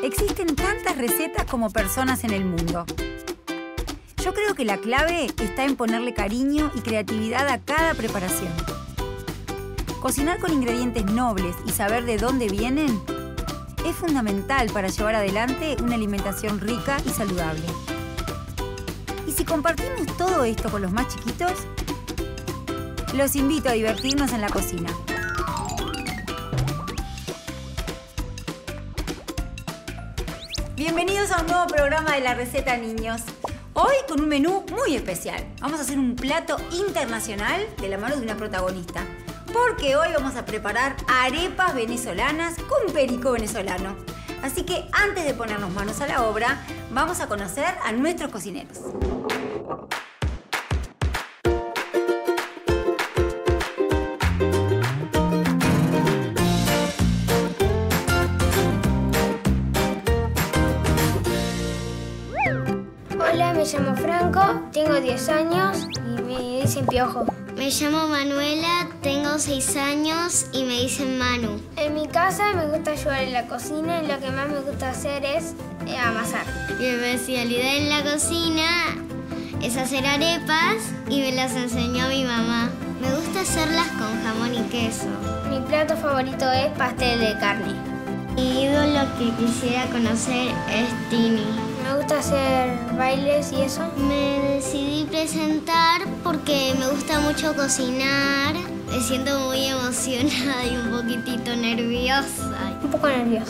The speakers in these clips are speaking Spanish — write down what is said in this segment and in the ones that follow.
Existen tantas recetas como personas en el mundo. Yo creo que la clave está en ponerle cariño y creatividad a cada preparación. Cocinar con ingredientes nobles y saber de dónde vienen es fundamental para llevar adelante una alimentación rica y saludable. Y si compartimos todo esto con los más chiquitos, los invito a divertirnos en la cocina. Bienvenidos a un nuevo programa de La Receta Niños. Hoy con un menú muy especial. Vamos a hacer un plato internacional de la mano de una protagonista. Porque hoy vamos a preparar arepas venezolanas con perico venezolano. Así que antes de ponernos manos a la obra, vamos a conocer a nuestros cocineros. Hola, me llamo Franco, tengo 10 años y me dicen Piojo. Me llamo Manuela, tengo 6 años y me dicen Manu. En mi casa me gusta ayudar en la cocina y lo que más me gusta hacer es amasar. Mi especialidad en la cocina es hacer arepas y me las enseñó mi mamá. Me gusta hacerlas con jamón y queso. Mi plato favorito es pastel de carne. Mi ídolo que quisiera conocer es Tini. Me gusta hacer bailes y eso. Me decidí presentar porque me gusta mucho cocinar. Me siento muy emocionada y un poquitito nerviosa. Un poco nerviosa.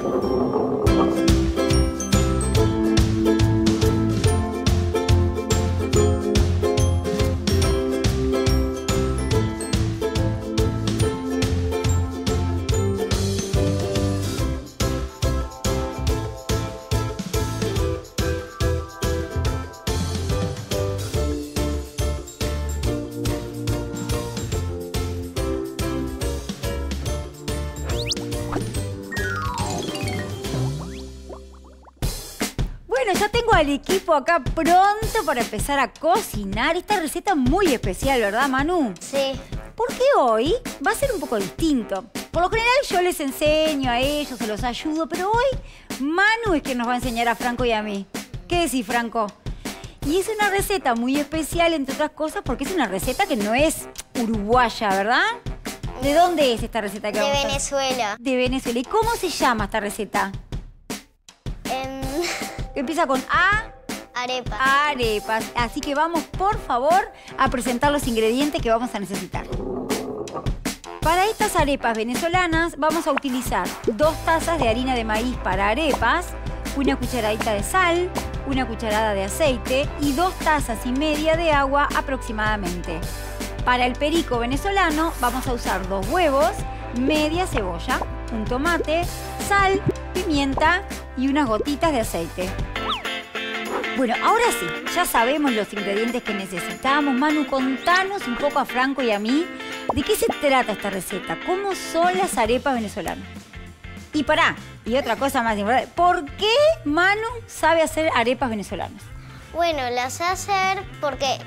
Bueno, ya tengo al equipo acá pronto para empezar a cocinar esta receta muy especial, ¿verdad, Manu? Sí. Porque hoy va a ser un poco distinto. Por lo general yo les enseño a ellos, se los ayudo, pero hoy Manu es quien nos va a enseñar a Franco y a mí. ¿Qué decís, Franco? Y es una receta muy especial, entre otras cosas, porque es una receta que no es uruguaya, ¿verdad? ¿De dónde es esta receta que De vamos a hacer? Venezuela. De Venezuela. ¿Y cómo se llama esta receta? Empieza con A. Arepas. Arepas. Así que vamos, por favor, a presentar los ingredientes que vamos a necesitar. Para estas arepas venezolanas vamos a utilizar 2 tazas de harina de maíz para arepas, una cucharadita de sal, una cucharada de aceite y 2 tazas y media de agua aproximadamente. Para el perico venezolano vamos a usar 2 huevos, media cebolla, un tomate, sal, pimienta y unas gotitas de aceite. Bueno, ahora sí, ya sabemos los ingredientes que necesitamos. Manu, contanos un poco a Franco y a mí de qué se trata esta receta, cómo son las arepas venezolanas. Y otra cosa más importante, ¿por qué Manu sabe hacer arepas venezolanas? Bueno, las sé hacer porque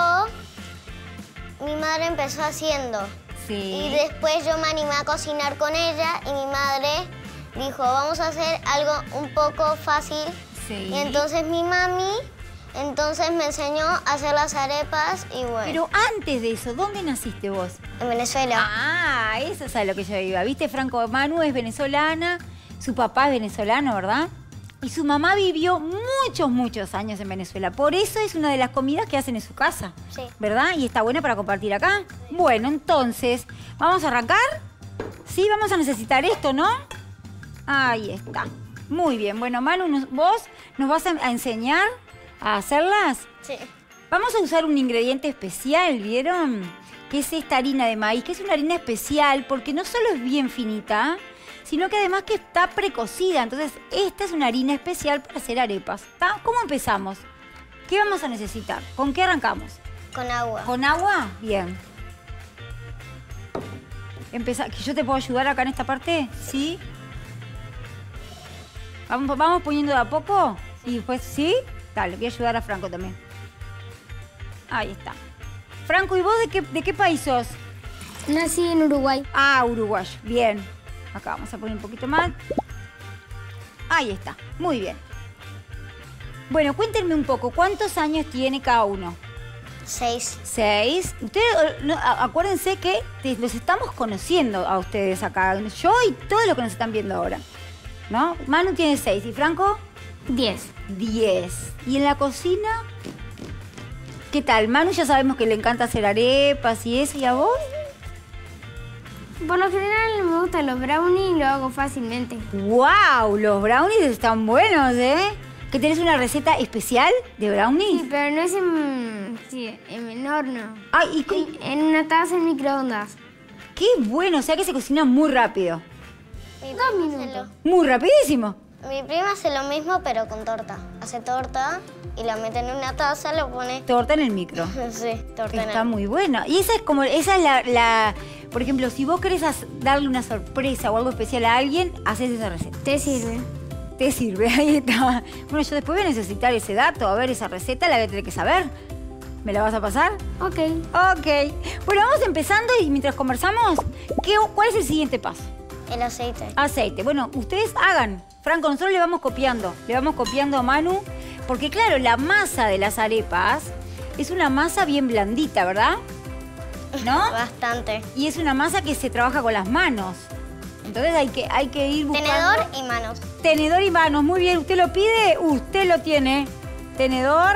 mi madre empezó haciendo. Sí. Y después yo me animé a cocinar con ella y mi madre dijo, vamos a hacer algo un poco fácil. Sí. Y entonces mi mami me enseñó a hacer las arepas y bueno. Pero antes de eso, ¿dónde naciste vos? En Venezuela. Ah, eso es a lo que yo iba. ¿Viste, Franco? Manu es venezolana, su papá es venezolano, ¿verdad? Y su mamá vivió muchos años en Venezuela. Por eso es una de las comidas que hacen en su casa. Sí. ¿Verdad? Y está buena para compartir acá. Bueno, entonces, ¿vamos a arrancar? Sí, vamos a necesitar esto, ¿no? Ahí está. Muy bien. Bueno, Manu, vos nos vas a enseñar a hacerlas. Sí. Vamos a usar un ingrediente especial, ¿vieron? Que es esta harina de maíz, que es una harina especial porque no solo es bien finita, sino que además que está precocida. Entonces, esta es una harina especial para hacer arepas. ¿Está? ¿Cómo empezamos? ¿Qué vamos a necesitar? ¿Con qué arrancamos? Con agua. ¿Con agua? Bien. ¿Yo te puedo ayudar acá en esta parte? ¿Sí? ¿Vamos poniendo de a poco? Y después, ¿sí? Dale, voy a ayudar a Franco también. Ahí está. Franco, ¿y vos de qué país sos? Nací en Uruguay. Ah, uruguayo. Bien. Acá vamos a poner un poquito más. Ahí está, muy bien. Bueno, cuéntenme un poco, ¿cuántos años tiene cada uno? 6. 6. Ustedes, acuérdense que los estamos conociendo a ustedes acá. Yo y todos los que nos están viendo ahora. ¿No? Manu tiene 6. ¿Y Franco? 10. 10. ¿Y en la cocina? ¿Qué tal? Manu ya sabemos que le encanta hacer arepas y eso. ¿Y a vos? Por lo general me gustan los brownies y lo hago fácilmente. ¡Wow! Los brownies están buenos, ¿eh? ¿Que tenés una receta especial de brownies? Sí, pero no es en horno. Ay, En una taza en microondas. ¡Qué bueno! O sea que se cocina muy rápido. 2 minutos. Muy rapidísimo. Mi prima hace lo mismo, pero con torta. Hace torta y la mete en una taza, lo pone... Torta en el micro. Sí, torta en Está el... muy buena. Y esa es la... Por ejemplo, si vos querés darle una sorpresa o algo especial a alguien, haces esa receta. ¿Te sirve? Te sirve, ahí está. Bueno, yo después voy a necesitar ese dato. A ver, esa receta la voy a tener que saber. ¿Me la vas a pasar? Ok. Ok. Bueno, vamos empezando y mientras conversamos, ¿cuál es el siguiente paso? El aceite. Aceite. Bueno, ustedes hagan. Franco, nosotros le vamos copiando. Le vamos copiando a Manu. Porque claro, la masa de las arepas es una masa bien blandita, ¿verdad? ¿No? Bastante. Y es una masa que se trabaja con las manos. Entonces hay que ir buscando... Tenedor y manos. Tenedor y manos. Muy bien. ¿Usted lo pide? Usted lo tiene. Tenedor.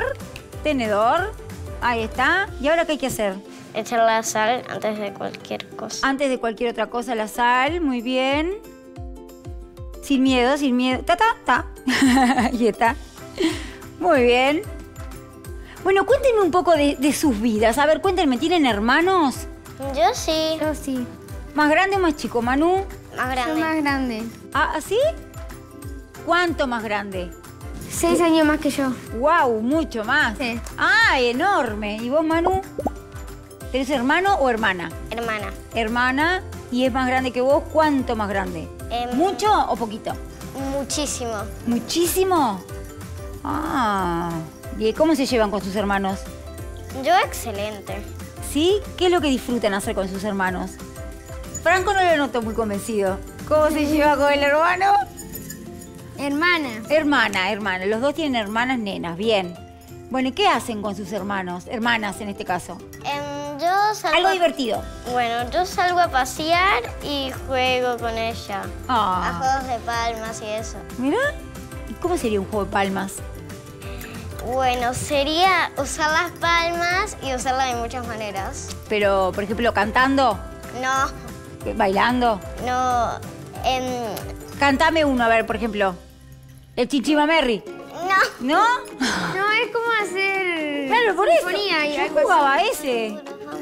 Ahí está. ¿Y ahora qué hay que hacer? Echar la sal antes de cualquier cosa. Antes de cualquier otra cosa, la sal. Muy bien. Sin miedo, sin miedo. Ta. Ahí está. Muy bien. Bueno, cuéntenme un poco de sus vidas. A ver, cuéntenme, ¿tienen hermanos? Yo sí. Yo sí. ¿Más grande o más chico, Manu? Más Soy grande. más grande. ¿Ah, sí? ¿Cuánto más grande? 6 años más que yo. ¡Wow! Mucho más. Sí. ¡Ah, enorme! ¿Y vos, Manu? ¿Tenés hermano o hermana? Hermana. Hermana. ¿Y es más grande que vos? ¿Cuánto más grande? ¿Mucho o poquito? Muchísimo. ¿Muchísimo? Ah. ¿Y cómo se llevan con sus hermanos? Yo excelente. ¿Sí? ¿Qué es lo que disfrutan hacer con sus hermanos? Franco no lo noto muy convencido. ¿Cómo se lleva con el hermano? Hermana. Hermana. Los dos tienen hermanas nenas. Bien. Bueno, ¿y qué hacen con sus hermanos? Hermanas, en este caso. Yo salgo... Algo divertido. Bueno, yo salgo a pasear y juego con ella. A Ah. juegos de palmas y eso. Mira. ¿Y cómo sería un juego de palmas? Bueno, sería usar las palmas y usarlas de muchas maneras. Pero, por ejemplo, cantando, bailando. No, Cantame uno, a ver, por ejemplo. El Chinchimamerri. no. ¿No? No, es como hacer... Claro, por eso. sinfonía y Yo algo jugaba así. ese.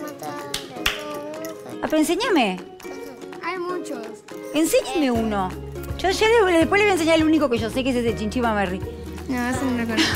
Ah, pero enséñame. Hay muchos. Enséñame uno. Yo ya después le voy a enseñar el único que yo sé, que es ese Chinchimamerri. No, eso no lo conozco.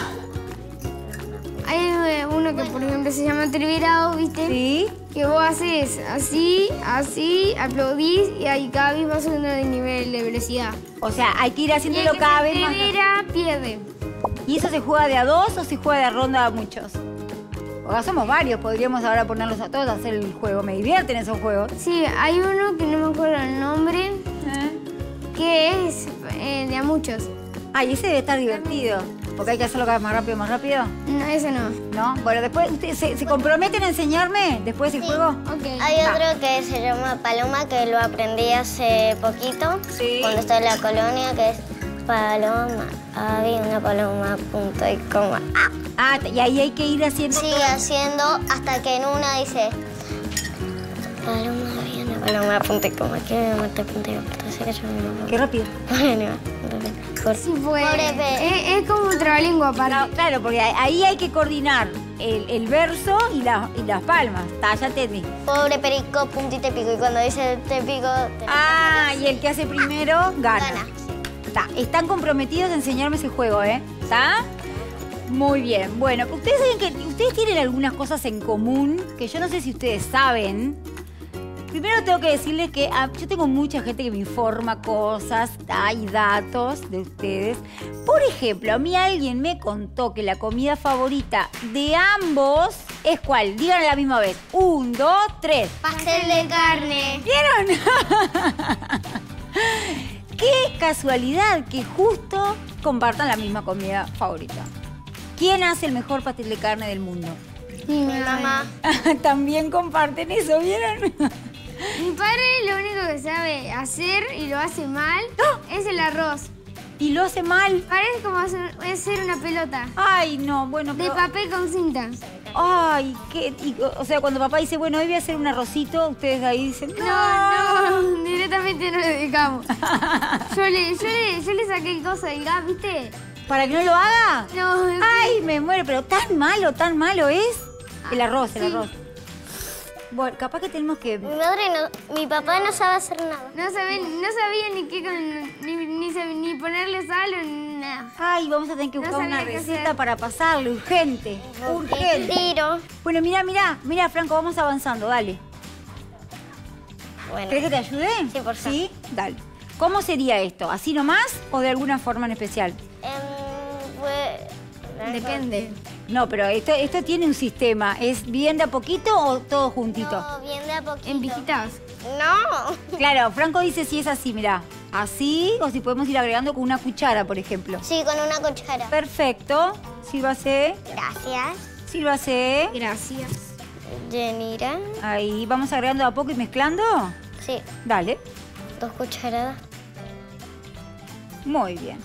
Hay uno que, por ejemplo, se llama Trivirado, ¿viste? ¿Sí? Que vos haces así, aplaudís y ahí cada vez vas subiendo de nivel de velocidad. O sea, hay que ir Y el haciéndolo que cada se vez más. trivira, pierde. ¿Y eso se juega de a dos o se juega de a ronda a muchos? Porque somos varios, podríamos ahora ponerlos a todos a hacer el juego. Me divierten esos juegos. Sí, hay uno que no me acuerdo el nombre, que es de a muchos. Ay, ese debe estar divertido. Porque hay que hacerlo cada vez más rápido. No, ese no. ¿No? Bueno, después, ¿ustedes se comprometen a enseñarme después el juego? Ok. Hay otro que se llama Paloma, que lo aprendí hace poquito. Sí. Cuando estaba en la colonia, que es Paloma. Había una paloma, punto y coma. Ah, y ahí hay que ir haciendo... Sigue haciendo hasta que en una dice Paloma, había una paloma, punto y coma. ¿Qué me mate punto y coma? Así que yo me Qué rápido. Sí, pues. Pobre pez. Es como un trabalengua aparte. Claro, porque ahí hay que coordinar el verso y las palmas. Está, ya entendí. Pobre perico, punto y te pico. Y cuando dice te pico, te Ah, y el que hace primero gana. gana. Está. Están comprometidos a enseñarme ese juego, ¿eh? ¿Está? Muy bien. Bueno, ustedes saben que ustedes tienen algunas cosas en común que yo no sé si ustedes saben. Primero tengo que decirles que yo tengo mucha gente que me informa cosas, hay datos de ustedes. Por ejemplo, a mí alguien me contó que la comida favorita de ambos es ¿cuál? Digan a la misma vez. 1, 2, 3. Pastel de carne. ¿Vieron? Qué casualidad que justo compartan la misma comida favorita. ¿Quién hace el mejor pastel de carne del mundo? Mi mamá. También comparten eso, ¿vieron? Mi padre lo único que sabe hacer y lo hace mal es el arroz. Y lo hace mal. Parece como hacer una pelota. Ay, no, bueno, De pero... papel con cinta. Ay, o sea, cuando papá dice, bueno, hoy voy a hacer un arrocito, ustedes ahí dicen, No, directamente no lo dejamos. Yo le saqué el coso del gas, ¿viste? ¿Para que no lo haga? No, Ay, me muero, pero tan malo es el arroz, el arroz. Bueno, capaz que tenemos que... Mi papá no sabe hacer nada. no sabía ni qué ni ponerle sal o nada. Ay, vamos a tener que No buscar una sabía qué receta hacer. para pasarle, urgente, urgente. Tiro. Bueno, mira, Franco, vamos avanzando, dale. Bueno. ¿Querés que te ayude? Sí, por favor. Sí, dale. ¿Cómo sería esto? ¿Así nomás o de alguna forma en especial? Depende. No, pero esto tiene un sistema. ¿Es bien de a poquito o todo juntito? No, bien de a poquito. En viejitas. No. Claro, Franco dice si es así, mirá. Así o si podemos ir agregando con una cuchara, por ejemplo. Sí, con una cuchara. Perfecto. Sírvase. Gracias. Sírvase. Gracias. Yenira. Ahí, vamos agregando de a poco y mezclando. Sí, Dale. 2 cucharadas. Muy bien.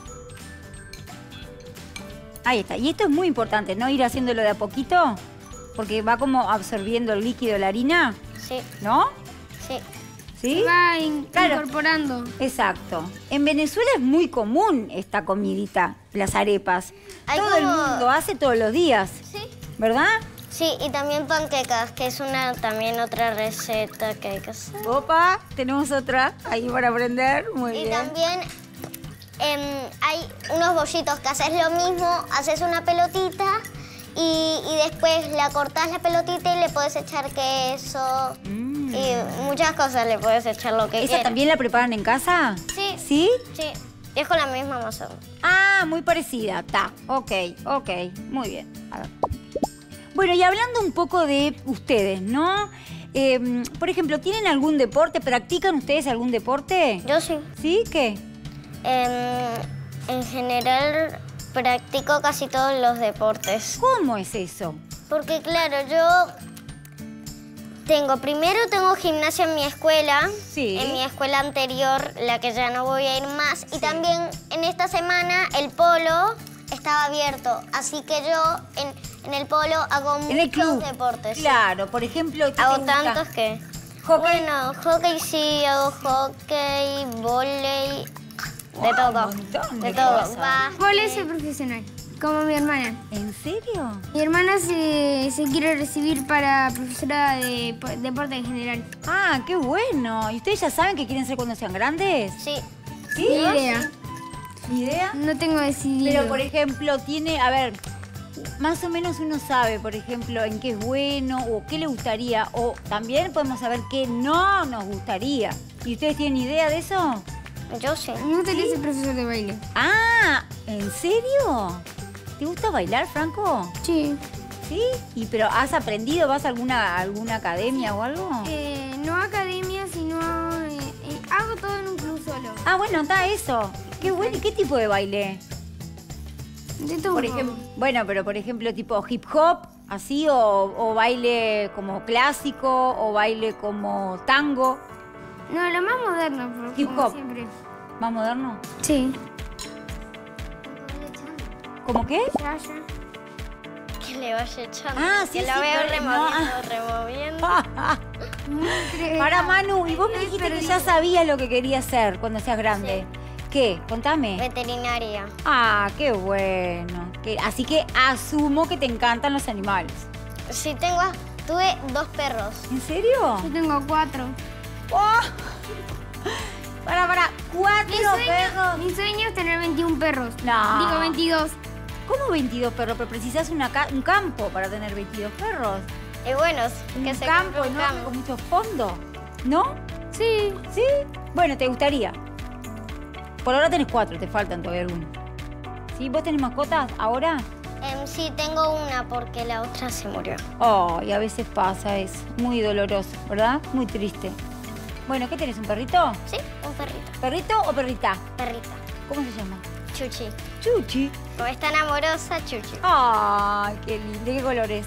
Ahí está. Y esto es muy importante, ¿no? Ir haciéndolo de a poquito, porque va como absorbiendo el líquido de la harina, Sí, ¿no? sí. ¿Sí? Va Claro. incorporando. Exacto. En Venezuela es muy común esta comidita, las arepas. Hay Todo el como- mundo hace todos los días, Sí. ¿verdad? Sí, y también panquecas, que es también otra receta que hay que hacer. Opa, tenemos otra ahí para aprender. Muy Y bien. también hay unos bollitos que haces lo mismo, haces una pelotita y después la cortás la pelotita y le puedes echar queso y muchas cosas le puedes echar lo que ¿Esa quieras. también la preparan en casa? Sí. ¿Sí? Sí, es con la misma masa. Ah, muy parecida. Está. Ok. Muy bien. A ver. Bueno, y hablando un poco de ustedes, ¿no? Por ejemplo, ¿tienen algún deporte? ¿Practican ustedes algún deporte? Yo sí. ¿Sí? ¿Qué? En general practico casi todos los deportes. ¿Cómo es eso? Porque claro, yo tengo gimnasia en mi escuela, Sí. en mi escuela anterior, la que ya no voy a ir más. Y también en esta semana el polo estaba abierto, así que yo en el polo hago En el club. muchos deportes. Claro, por ejemplo, ¿qué te Hago gusta? tantos que... ¿Hockey? Bueno, hockey sí, hago hockey, vóley, de todo. un montón de De todo. cosas. Básquet. Vole soy profesional, como mi hermana. ¿En serio? Mi hermana se quiere recibir para profesora de deporte en general. Ah, qué bueno. ¿Y ustedes ya saben qué quieren ser cuando sean grandes? Sí. ¿Sí? Ni idea. ¿Ni idea? No tengo decidido. Pero, por ejemplo, a ver, más o menos uno sabe, por ejemplo, en qué es bueno o qué le gustaría. O también podemos saber qué no nos gustaría. ¿Y ustedes tienen idea de eso? Yo sí. Me gustaría ser profesor de baile. Ah, ¿en serio? ¿Te gusta bailar, Franco? Sí. ¿Sí? ¿Pero has aprendido? ¿Vas a alguna academia o algo? No academia, sino hago todo en un club solo. Ah, bueno, está eso. Qué bueno. ¿Y qué tipo de baile? De todo. Por ejemplo, bueno, pero por ejemplo, tipo hip hop, así, o baile como clásico, o baile como tango, No, lo más moderno, porque Hip como hop. siempre. más moderno. Sí. ¿Cómo qué? Ya, ya. Que le vaya echando. Ah, sí, que la sí, veo pero removiendo. Para Manu, y vos me dijiste que ya sabías lo que querías ser cuando seas grande. ¿Qué? Contame. Veterinaria. Ah, qué bueno. Así que asumo que te encantan los animales. Sí, tuve 2 perros. ¿En serio? Yo tengo 4. ¡Oh! Para, 4 perros. Mi sueño es tener 21 perros. No. Digo 22. ¿Cómo 22 perros? Pero precisas un campo para tener 22 perros. Y bueno, Un que se campo compre un enorme campo. con mucho fondo. ¿No? Sí. ¿Sí? Bueno, ¿te gustaría? Por ahora tenés 4, te faltan todavía algunos. ¿Sí? ¿Vos tenés mascotas ahora? Sí, tengo una porque la otra se murió. Oh, y a veces pasa eso. Muy doloroso, ¿verdad? Muy triste. Bueno, ¿qué tenés? ¿Un perrito? Sí, Un perrito. ¿Perrito o perrita? Perrita. ¿Cómo se llama? Chuchi. Chuchi. Como es tan amorosa, Chuchi. Ay, qué lindo. ¿De qué colores?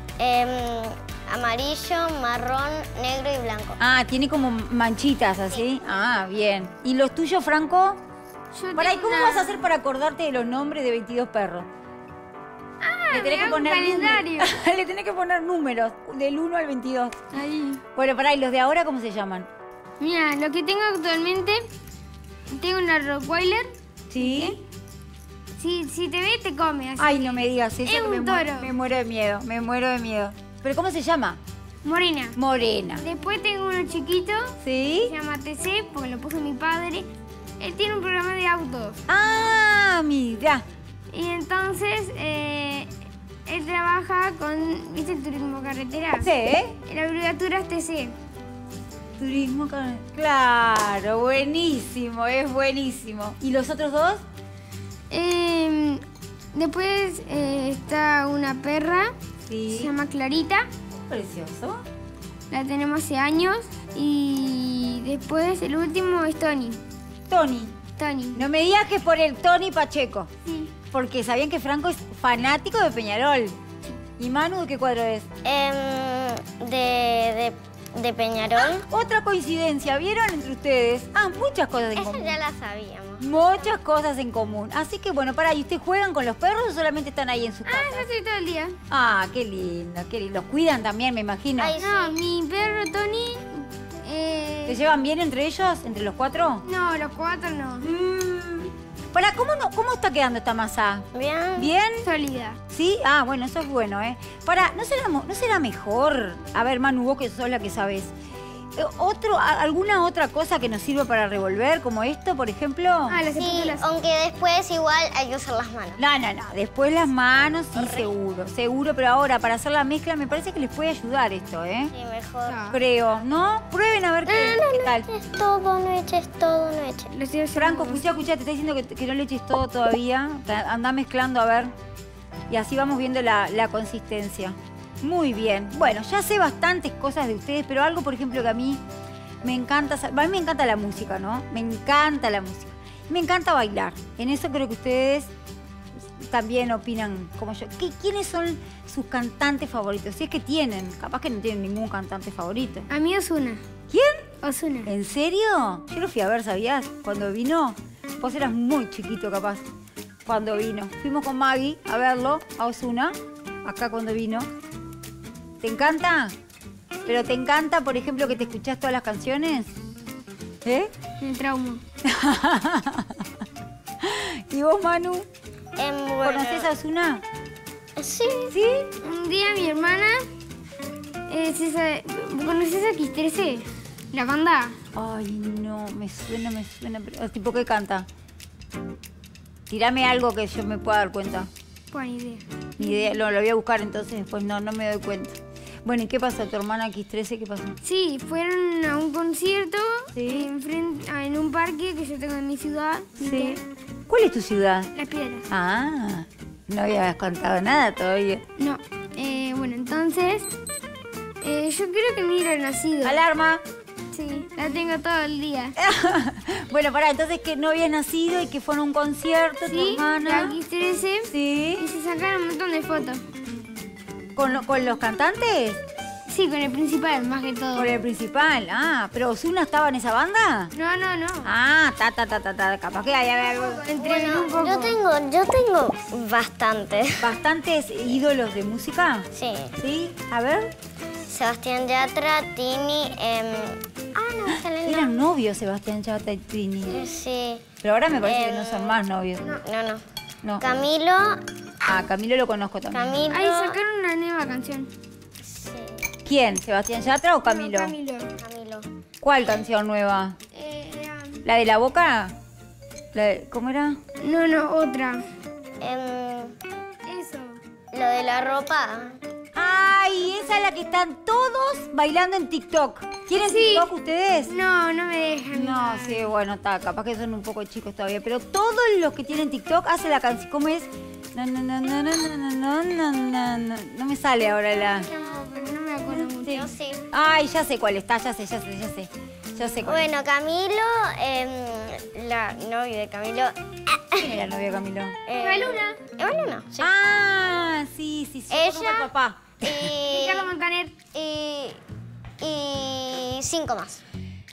Amarillo, marrón, negro y blanco. Ah, tiene como manchitas así. Ah, bien. ¿Y los tuyos, Franco? Yo Pará, ¿y tengo cómo una- vas a hacer para acordarte de los nombres de 22 perros? Le tenés me hago un calendario. números. Le tenés que poner números, del 1 al 22. Ahí. Bueno, pará, ¿y los de ahora cómo se llaman? Mira, lo que tengo actualmente, tengo una Rottweiler. ¿Sí? Si te ve, te come. Así. Ay, no me digas eso. Es que un toro. Me muero de miedo, me muero de miedo. ¿Pero cómo se llama? Morena. Morena. Después tengo uno chiquito, ¿Sí? se llama TC, porque lo puso mi padre. Él tiene un programa de autos. Ah, mira. Y entonces, él trabaja con, ¿viste el turismo carretera? ¿Sí? La abreviatura es TC. Turismo. Claro, buenísimo, es buenísimo. ¿Y los otros dos? Después está una perra, Sí. se llama Clarita. Precioso. La tenemos hace años. Y después el último es Tony. Tony. Tony. No me digas que es por el Tony Pacheco. Sí. Porque sabían que Franco es fanático de Peñarol. ¿Y Manu de qué cuadro es? De Peñarol. Otra coincidencia, ¿vieron entre ustedes? Ah, muchas cosas en Esa común. ya la sabíamos. Muchas cosas en común. Así que bueno, pará, ¿y ustedes juegan con los perros o solamente están ahí en su casa? Yo estoy todo el día. Ah, qué lindo, qué lindo. Los cuidan también, me imagino. Ay, No, mi perro Tony. ¿Se llevan bien entre ellos, entre los cuatro? No, los cuatro no. Pará, ¿cómo está quedando esta masa? Bien. ¿Bien? Sólida. ¿Sí? Ah, bueno, eso es bueno, ¿eh? Pará, ¿no será mejor? A ver, Manu, vos que sos la que sabés. ¿Alguna otra cosa que nos sirva para revolver, como esto, por ejemplo? Ah, las Sí, espátulas. aunque después igual hay que usar las manos. No. Después las manos, sí, seguro. Pero ahora, para hacer la mezcla, me parece que les puede ayudar esto, ¿eh? Sí, mejor. No. Creo, ¿no? Prueben a ver qué tal. Es todo, no eches todo, no eches. Lo estoy haciendo. Franco, escuchá, te está diciendo que no le eches todo todavía. Andá mezclando, a ver. Y así vamos viendo la consistencia. Muy bien. Bueno, ya sé bastantes cosas de ustedes, pero algo, por ejemplo, que a mí me encanta... A mí me encanta la música, ¿no? Me encanta la música. Me encanta bailar. En eso creo que ustedes también opinan como yo. ¿Quiénes son sus cantantes favoritos? Si es que tienen. Capaz que no tienen ningún cantante favorito. A mí Ozuna. ¿Quién? Ozuna. ¿En serio? Yo lo fui a ver, ¿sabías? Cuando vino. Vos eras muy chiquito, capaz, cuando vino. Fuimos con Maggie a verlo, a Ozuna, acá cuando vino. ¿Te encanta? ¿Pero te encanta, por ejemplo, que te escuchás todas las canciones? ¿Eh? Me trauma. ¿Y vos, Manu? Bueno, ¿Conocés a Ozuna? sí. ¿Sí? Un día mi hermana... ¿Conoces a X13? La banda. Ay, no, me suena. Pero, ¿tipo qué canta? Tirame algo que yo me pueda dar cuenta. Buena idea. Ni idea, lo voy a buscar entonces, después no me doy cuenta. Bueno, ¿y qué pasó? ¿Tu hermana X13 qué pasó? Sí, fueron a un concierto Sí. en un parque que yo tengo en mi ciudad. Sí. ¿Cuál es tu ciudad? Las Piedras. Ah, no habías contado nada todavía. No. Bueno, entonces... yo creo que ni era nacido. Alarma. Sí, la tengo todo el día. Bueno, pará, entonces que no habías nacido y que fueron a un concierto, tu Sí, la hermana. X13. Sí. Y se sacaron un montón de fotos. ¿Con los cantantes? Sí, con el principal, más que todo. Con el principal. Ah, ¿pero Ozuna estaba en esa banda? No. Ah, capaz que hay algo. Entre Bueno, un poco. yo tengo bastantes. ¿Bastantes ídolos de música? Sí. ¿Sí? A ver. Sebastián Yatra, Tini, no me sale el Eran novios Sebastián Yatra y Trini. nombre. Sí. Pero ahora me parece que no son más novios. No. No. Camilo, Ah, Camilo lo conozco también. Camilo. Ahí sacaron una nueva canción. Sí, ¿Quién? ¿Sebastián Yatra o Camilo? No, Camilo. Camilo. ¿Cuál canción nueva? ¿La de la boca? ¿Cómo era? No, otra. Eso. Eso. Lo de la ropa. ¡Ay! Esa es la que están todos bailando en TikTok. ¿Tienen Sí. TikTok ustedes? No me dejan. No, sí, bueno, está, capaz que son un poco chicos todavía, pero todos los que tienen TikTok hacen la canción, ¿cómo es? No me sale ahora la... No, pero no me acuerdo mucho. Yo sí. Ay, ya sé cuál está, ya sé. Ya sé cuál es. Bueno, Camilo, la novia de Camilo. ¿Quién era la novia de Camilo? Eva Luna. Eva Luna, sí. Ah, sí. Ella. Conozco al papá. Ricardo Montaner. Y 5 más.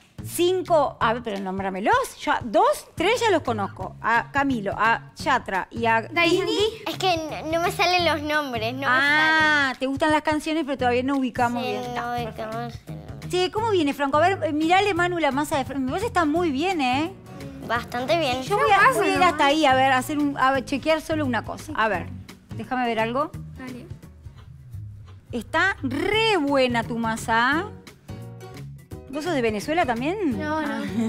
5, a ver, pero nómbramelos. 2, 3 ya los conozco. A Camilo, a Yatra y a Tini. Es que no me salen los nombres, no me salen. Te gustan las canciones, pero todavía no ubicamos Sí, bien. no ubicamos el nombre. Sí, ¿cómo viene, Franco? A ver, mirale, Manu, la masa de Franco. Mi voz está muy bien, ¿eh? Bastante bien. Yo voy a ir hasta ahí, a ver, chequear solo una cosa. A ver, déjame ver algo. Dale. Está re buena tu masa. ¿Vos sos de Venezuela también? No.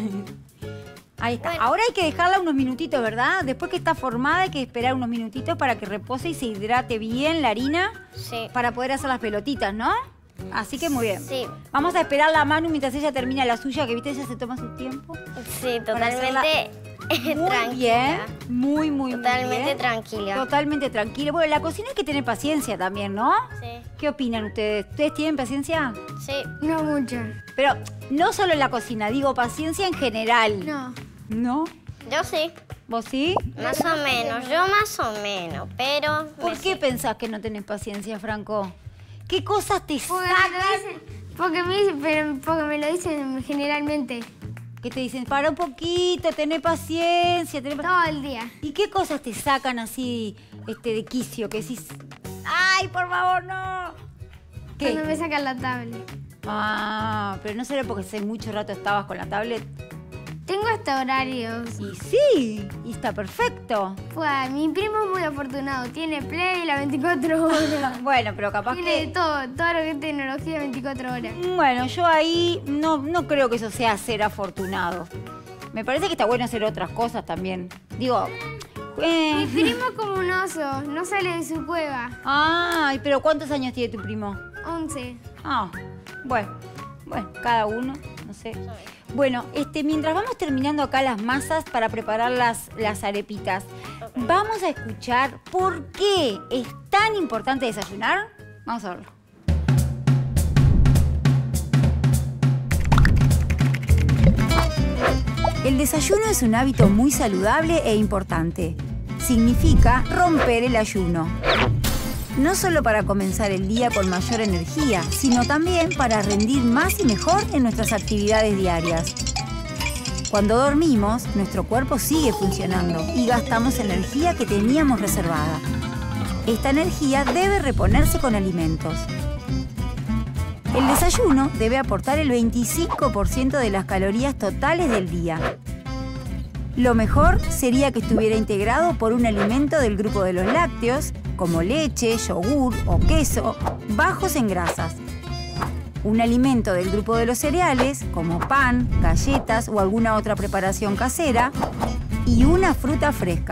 Ahí está. Bueno. Ahora hay que dejarla unos minutitos, ¿verdad? Después que está formada hay que esperar unos minutitos para que repose y se hidrate bien la harina Sí. para poder hacer las pelotitas, ¿no? Así que muy bien. Sí. Vamos a esperar a Manu mientras ella termina la suya, que viste, ella se toma su tiempo. Sí, Para hacerla totalmente Muy tranquila. bien, muy Totalmente bien. tranquila. Totalmente tranquila. Bueno, la cocina hay que tener paciencia también, ¿no? Sí. ¿Qué opinan ustedes? ¿Ustedes tienen paciencia? Sí. No mucho. Pero no solo en la cocina, digo paciencia en general. No. ¿No? Yo sí. ¿Vos sí? Más o menos. Yo más o menos. Pero. ¿Por qué pensás que no tenés paciencia, Franco? ¿Qué cosas te Porque sacan? porque me lo dicen generalmente. Que te dicen, para un poquito, tené paciencia, Todo el día. ¿Y qué cosas te sacan así de quicio? Que decís, ¡ay, por favor, no! ¿Qué? Cuando me sacan la tablet. Ah, pero no será porque hace mucho rato estabas con la tablet. Tengo hasta horarios. Y sí, y está perfecto. Pues mi primo es muy afortunado. Tiene Play las 24 horas. Bueno, pero capaz Tiene de que... todo lo que es tecnología 24 horas. Bueno, yo ahí no creo que eso sea ser afortunado. Me parece que está bueno hacer otras cosas también. Digo... Mi primo es como un oso, no sale de su cueva. Ay, pero ¿cuántos años tiene tu primo? 11. Ah, bueno, cada uno, no sé. Bueno, mientras vamos terminando acá las masas para preparar las arepitas, vamos a escuchar por qué es tan importante desayunar. Vamos a verlo. El desayuno es un hábito muy saludable e importante. Significa romper el ayuno. No solo para comenzar el día con mayor energía, sino también para rendir más y mejor en nuestras actividades diarias. Cuando dormimos, nuestro cuerpo sigue funcionando y gastamos energía que teníamos reservada. Esta energía debe reponerse con alimentos. El desayuno debe aportar el 25% de las calorías totales del día. Lo mejor sería que estuviera integrado por un alimento del grupo de los lácteos, como leche, yogur o queso, bajos en grasas. Un alimento del grupo de los cereales, como pan, galletas o alguna otra preparación casera, y una fruta fresca.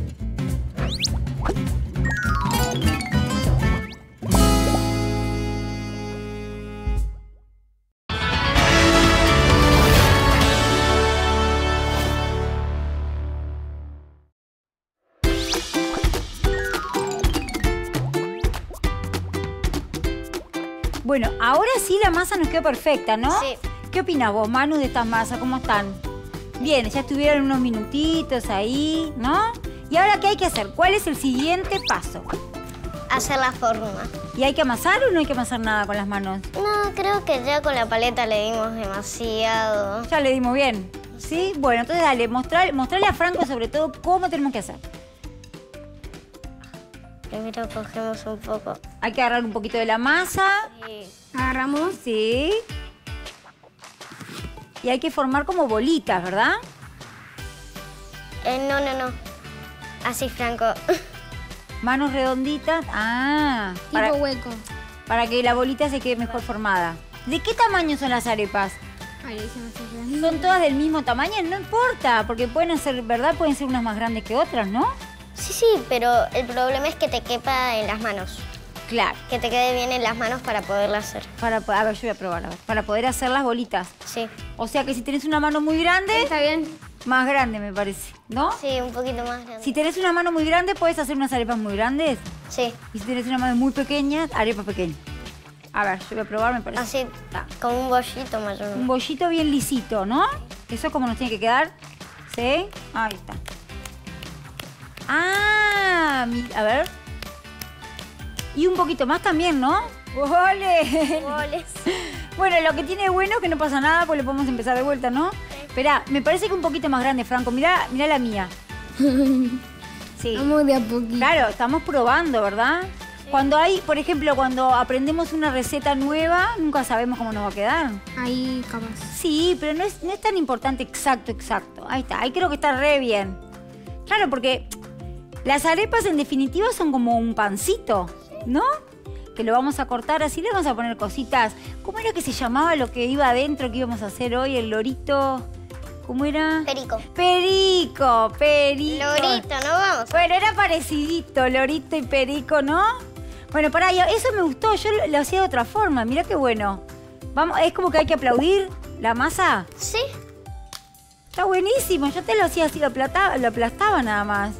Bueno, ahora sí la masa nos quedó perfecta, ¿no? Sí. ¿Qué opinas vos, Manu, de estas masas? ¿Cómo están? Bien, ya estuvieron unos minutitos ahí, ¿no? ¿Y ahora qué hay que hacer? ¿Cuál es el siguiente paso? Hacer la forma. ¿Y hay que amasar o no hay que amasar nada con las manos? No, creo que ya con la paleta le dimos demasiado. Ya le dimos bien, ¿sí? Bueno, entonces dale, mostrale a Franco sobre todo cómo tenemos que hacer. Primero cogemos un poco. Hay que agarrar un poquito de la masa, Agarramos. ¿sí? Y hay que formar como bolitas, ¿verdad? No. Así, Franco. Manos redonditas. Ah, Tipo hueco. para que la bolita se quede mejor formada. ¿De qué tamaño son las arepas? Ahí se me hace grande. ¿Son todas del mismo tamaño? No importa, porque pueden ser, ¿verdad? Pueden ser unas más grandes que otras, ¿no? Sí, pero el problema es que te quepa en las manos. Claro. Que te quede bien en las manos para poderla hacer. A ver, yo voy a probar, a ver. Para poder hacer las bolitas. Sí. O sea que si tenés una mano muy grande, ¿Está bien? más grande me parece, ¿no? Sí, un poquito más grande. Si tenés una mano muy grande, puedes hacer unas arepas muy grandes. Sí. Y si tenés una mano muy pequeña, arepas pequeñas. A ver, yo voy a probar, me parece. Así, Está. como un bollito mayor. Un bollito bien lisito, ¿no? Eso es como nos tiene que quedar. ¿Sí? Ahí está. Ah, a ver. Y un poquito más también, ¿no? ¡Ole! Goles. Bueno, lo que tiene bueno es que no pasa nada, pues le podemos empezar de vuelta, ¿no? Esperá, me parece que un poquito más grande, Franco. Mirá la mía. Sí. Vamos de a poquito. Claro, estamos probando, ¿verdad? Cuando hay, por ejemplo, cuando aprendemos una receta nueva, nunca sabemos cómo nos va a quedar. Ahí capaz. Sí, pero no es tan importante exacto. Ahí está, ahí creo que está re bien. Claro, porque las arepas en definitiva son como un pancito, ¿no? Que lo vamos a cortar así, le vamos a poner cositas. ¿Cómo era que se llamaba lo que iba adentro que íbamos a hacer hoy? El lorito. ¿Cómo era? Perico. Perico. Lorito, no vamos. Bueno, era parecidito, lorito y perico, ¿no? Bueno, pará, eso me gustó, yo lo hacía de otra forma, mirá qué bueno. Vamos, es como que hay que aplaudir la masa. Sí. Está buenísimo, yo te lo hacía así, lo aplastaba nada más.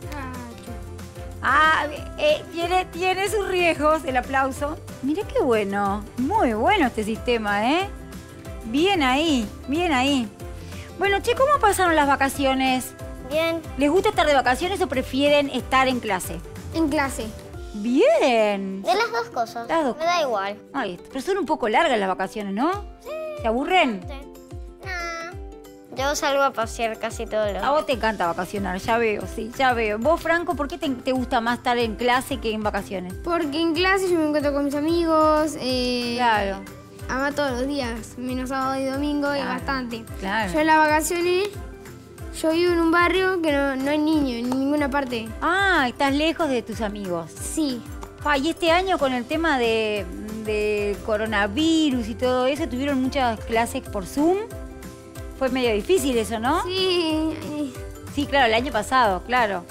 Tiene sus riesgos el aplauso. Mirá qué bueno, muy bueno este sistema, ¿eh? Bien ahí. Bueno, che, ¿cómo pasaron las vacaciones? Bien. ¿Les gusta estar de vacaciones o prefieren estar en clase? En clase. Bien. De las dos cosas. Las dos. Me da igual. Ay, pero son un poco largas las vacaciones, ¿no? ¿Se aburren? No. Yo salgo a pasear casi todos los A vos te encanta vacacionar, ya veo, sí, ya veo. Vos, Franco, ¿por qué te gusta más estar en clase que en vacaciones? Porque en clase yo me encuentro con mis amigos. Claro. Además todos los días, menos sábado y domingo, y Claro, bastante. claro. Yo en las vacaciones, yo vivo en un barrio que no hay niños en ninguna parte. Ah, estás lejos de tus amigos. Sí. Y este año con el tema de coronavirus y todo eso, tuvieron muchas clases por Zoom. Fue medio difícil eso, ¿no? Sí. Sí, claro, el año pasado, claro.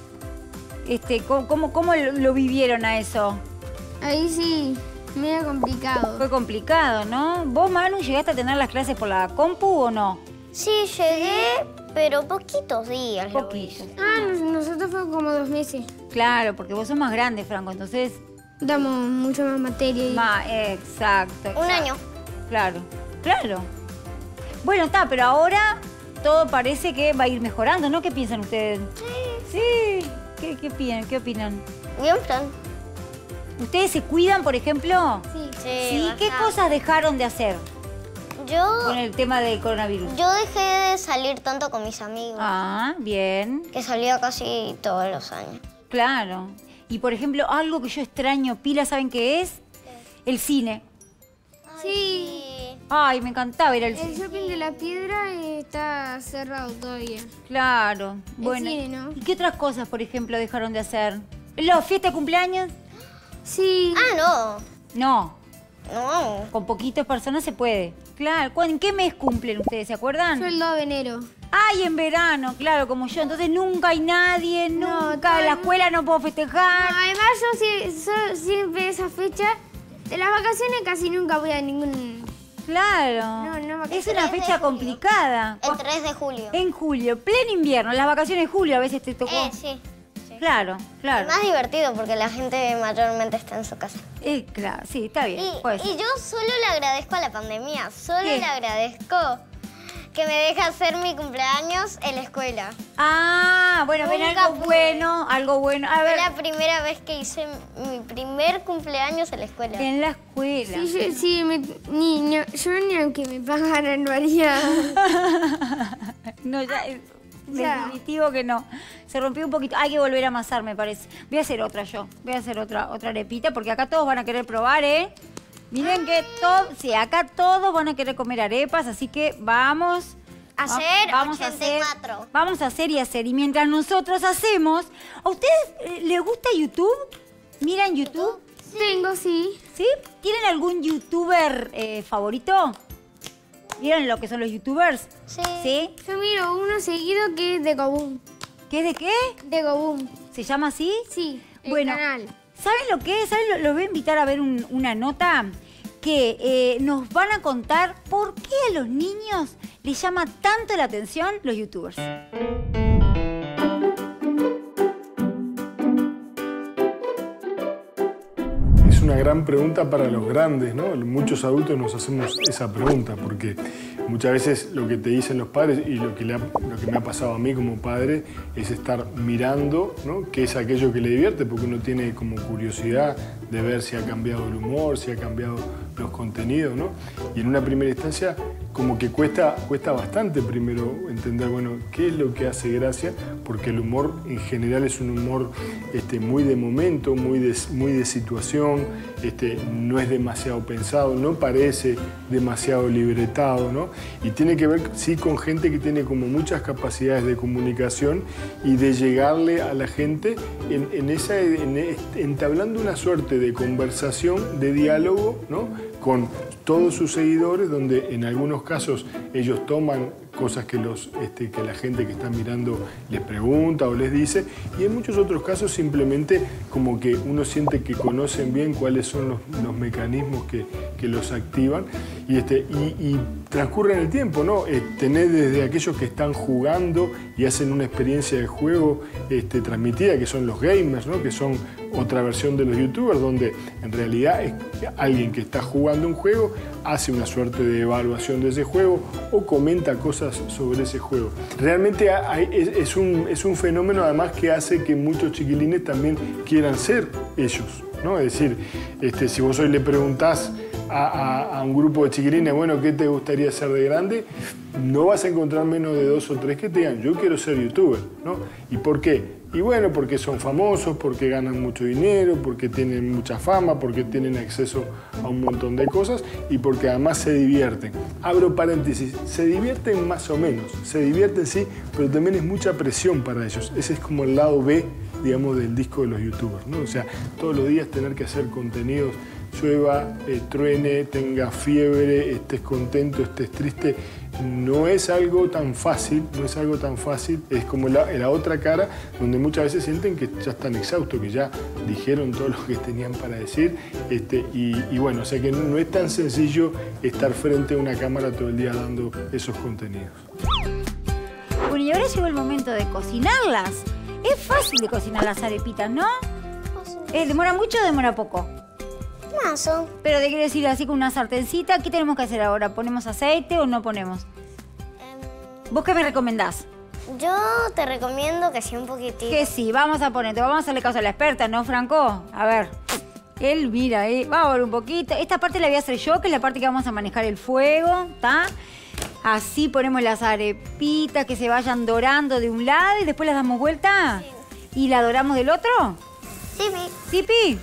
¿Cómo lo vivieron a eso? Ahí sí, medio complicado. Fue complicado, ¿no? ¿Vos, Manu, llegaste a tener las clases por la compu o no? Sí, llegué, pero poquitos días. lo Poquito. hice. Nosotros fue como 2 meses. Claro, porque vos sos más grande, Franco, entonces... Damos mucho más materia. Exacto. Un año. Claro. Bueno, pero ahora todo parece que va a ir mejorando, ¿no? ¿Qué piensan ustedes? Sí. ¿Qué opinan? Bien, Fran. ¿Ustedes se cuidan, por ejemplo? Sí. ¿Sí? ¿Qué bastante. cosas dejaron de hacer Yo con el tema del coronavirus? dejé de salir tanto con mis amigos, Ah, bien. que salía casi todos los años. Claro. Y, por ejemplo, algo que yo extraño, pila, ¿saben qué es? El cine. Sí. Ay, me encantaba ir al El cine. shopping de la piedra está cerrado todavía. Claro. Bueno. cine, ¿no? ¿Y qué otras cosas, por ejemplo, dejaron de hacer? ¿La fiesta de cumpleaños? Sí. No. No. Con poquitas personas se puede. Claro. ¿En qué mes cumplen ustedes? ¿Se acuerdan? Yo el 2 de enero. Ay, en verano, claro, como yo. Entonces nunca hay nadie, No, nunca. En la escuela no puedo festejar. Además, yo siempre esa fecha, de las vacaciones casi nunca voy a ningún... Claro. No, es 3 una de fecha julio. complicada. El 3 de julio. En julio, pleno invierno, las vacaciones de julio a veces te tocó. Sí. Claro. Es más divertido porque la gente mayormente está en su casa. Claro, sí, está bien. pues. Y yo solo le agradezco a la pandemia, solo ¿Qué? le agradezco que me deja hacer mi cumpleaños en la escuela. Ah, bueno, ven Nunca algo pude. bueno, algo bueno. A Fue ver, la primera vez que hice mi primer cumpleaños en la escuela. en la escuela. Yo ni aunque me pagaran lo haría. No, ya, Ya. definitivo que no. Se rompió un poquito. Hay que volver a amasar, me parece. Voy a hacer otra yo. Voy a hacer otra arepita porque acá todos van a querer probar, ¿eh? Miren que acá todos van a querer comer arepas, así que vamos Hacer vamos a 84. hacer. Vamos a hacer y hacer. Y mientras nosotros hacemos, ¿a ustedes les gusta YouTube? ¿Miran YouTube? Tengo, sí. ¿Sí? ¿Tienen algún youtuber favorito? ¿Vieron lo que son los youtubers? Sí. ¿Sí? Yo miro uno seguido que es de Goboom. ¿Qué es de qué? De Goboom. ¿Se llama así? Sí, el Bueno, canal. ¿saben lo que es? ¿Saben? Los voy a invitar a ver una nota que nos van a contar por qué a los niños les llama tanto la atención los youtubers. Es una gran pregunta para los grandes, ¿no? Muchos adultos nos hacemos esa pregunta porque muchas veces lo que te dicen los padres y lo que me ha pasado a mí como padre es estar mirando, ¿no? Qué es aquello que le divierte, porque uno tiene como curiosidad de ver si ha cambiado el humor, si ha cambiado los contenidos, ¿no? Y en una primera instancia como que cuesta bastante primero entender, bueno, qué es lo que hace gracia, porque el humor en general es un humor muy de momento, muy de situación, no es demasiado pensado, no parece demasiado libretado, ¿no? Y tiene que ver, sí, con gente que tiene como muchas capacidades de comunicación y de llegarle a la gente entablando una suerte de conversación, de diálogo, ¿no? Con todos sus seguidores, donde en algunos casos ellos toman cosas que la gente que está mirando les pregunta o les dice, y en muchos otros casos simplemente como que uno siente que conocen bien cuáles son los mecanismos que los activan y transcurre en el tiempo, ¿no? Tenés desde aquellos que están jugando y hacen una experiencia de juego transmitida, que son los gamers, ¿no? Que son otra versión de los youtubers, donde en realidad es alguien que está jugando un juego, hace una suerte de evaluación de ese juego o comenta cosas sobre ese juego. Realmente es un fenómeno además que hace que muchos chiquilines también quieran ser ellos, ¿no? Es decir, si vos hoy le preguntás a un grupo de chiquilines, bueno, ¿qué te gustaría ser de grande? No vas a encontrar menos de 2 o 3 que te digan, yo quiero ser youtuber, ¿no? ¿Y por qué? Y bueno, porque son famosos, porque ganan mucho dinero, porque tienen mucha fama, porque tienen acceso a un montón de cosas y porque además se divierten. Abro paréntesis, se divierten más o menos, se divierten sí, pero también es mucha presión para ellos. Ese es como el lado B, digamos, del disco de los youtubers, ¿no? O sea, todos los días tener que hacer contenidos, llueva, truene, tenga fiebre, estés contento, estés triste, no es algo tan fácil, es como la otra cara, donde muchas veces sienten que ya están exhaustos, que ya dijeron todo lo que tenían para decir, y bueno, o sea que no es tan sencillo estar frente a una cámara todo el día dando esos contenidos. Bueno, y ahora llegó el momento de cocinarlas. Es fácil de cocinar las arepitas, ¿no? ¿Demora mucho o demora poco? Mazo. Pero te quiero decir, así con una sartencita, ¿qué tenemos que hacer ahora? ¿Ponemos aceite o no ponemos? ¿Vos qué me recomendás? Yo te recomiendo que sí un poquitito. Que sí, vamos a hacerle caso a la experta, ¿no, Franco? A ver, él mira, vamos a ver un poquito. Esta parte la voy a hacer yo, que es la parte que vamos a manejar el fuego, ¿está? Así ponemos las arepitas que se vayan dorando de un lado y después las damos vuelta. Sí. ¿Y la doramos del otro? Sí, ¿Sipi?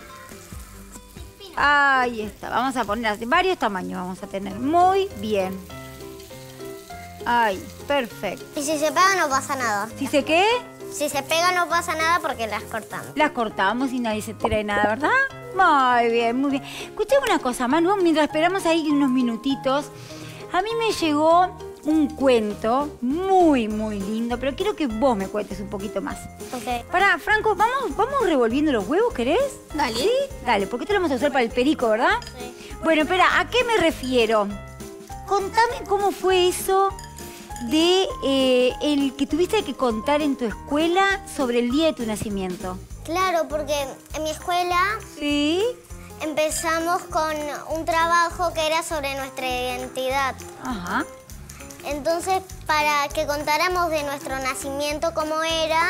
Ahí está, vamos a poner varios tamaños, vamos a tener. Muy bien. Ahí, perfecto. Y si se pega no pasa nada. ¿Si se qué? Si se pega no pasa nada porque las cortamos. Las cortamos y nadie se entera de nada, ¿verdad? Muy bien, muy bien. Escuchame una cosa más, ¿no? Mientras esperamos ahí unos minutitos, a mí me llegó un cuento muy, muy lindo, pero quiero que vos me cuentes un poquito más. Ok. Pará, Franco, ¿vamos revolviendo los huevos, querés? Dale. ¿Sí? Dale, porque esto lo vamos a usar para el perico, ¿verdad? Sí. Bueno, espera, ¿a qué me refiero? Contame cómo fue eso de el que tuviste que contar en tu escuela sobre el día de tu nacimiento. Claro, porque en mi escuela ¿Sí? empezamos con un trabajo que era sobre nuestra identidad. Ajá. Entonces, para que contáramos de nuestro nacimiento, cómo era,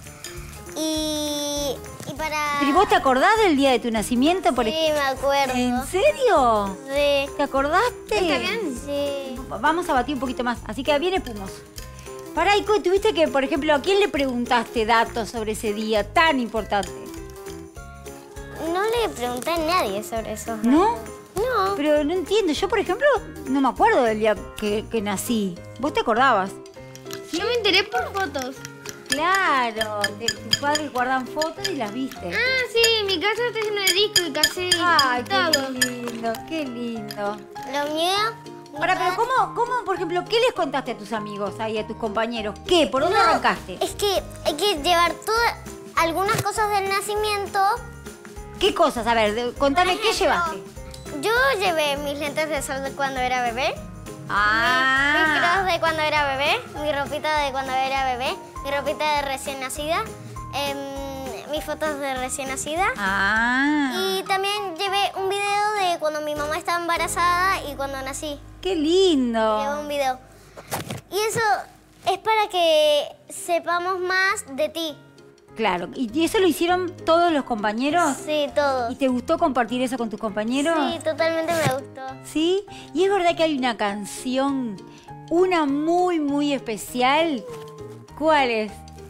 y para... ¿Pero vos te acordás del día de tu nacimiento? Sí, me acuerdo. ¿En serio? Sí. ¿Te acordaste? ¿Está bien? Sí. Vamos a batir un poquito más, así que viene Pumos. Pará, y tuviste que, por ejemplo, ¿a quién le preguntaste datos sobre ese día tan importante? No le pregunté a nadie sobre eso. ¿No? No. Pero no entiendo. Yo, por ejemplo, no me acuerdo del día que nací. ¿Vos te acordabas? Yo me enteré por fotos. Claro, tus padres guardan fotos y las viste. Ah, sí, en mi casa está lleno de discos y cassette Ay, y todo. qué lindo, qué lindo. Lo mío... Ahora, pero ¿cómo, por ejemplo, qué les contaste a tus amigos ahí, a tus compañeros? ¿Qué? ¿Por dónde arrancaste? Es que hay que llevar algunas cosas del nacimiento. ¿Qué cosas? A ver, contame, ¿qué llevaste? Yo llevé mis lentes de sol de cuando era bebé. Ah. Mis crocs de cuando era bebé, mi ropita de cuando era bebé, mi ropita de recién nacida, mis fotos de recién nacida. Ah. Y también llevé un video de cuando mi mamá estaba embarazada y cuando nací. ¡Qué lindo! Llevé un video. Y eso es para que sepamos más de ti. Claro. ¿Y eso lo hicieron todos los compañeros? Sí, todos. ¿Y te gustó compartir eso con tus compañeros? Sí, totalmente me gustó. ¿Sí? Y es verdad que hay una canción, una muy, muy especial. ¿Cuál es?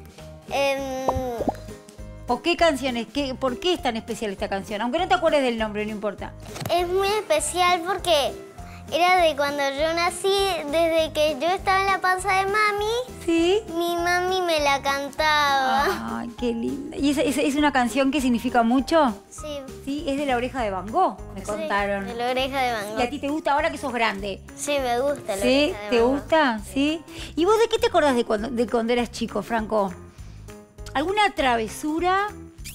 ¿O qué canción es? ¿Por qué es tan especial esta canción? Aunque no te acuerdes del nombre, no importa. Es muy especial porque era de cuando yo nací, desde que yo estaba en la panza de mami, ¿Sí? mi mami me la cantaba. Ay, qué linda. ¿Y es una canción que significa mucho? Sí. Sí, es de La Oreja de Van Gogh, me Sí, contaron. de La Oreja de Van ¿Y a Gogh. ti te gusta ahora que sos grande? Sí, me gusta La ¿Sí? Oreja de ¿Te Van Gogh. gusta? ¿Sí? ¿Y vos de qué te acordás de cuando eras chico, Franco? ¿Alguna travesura?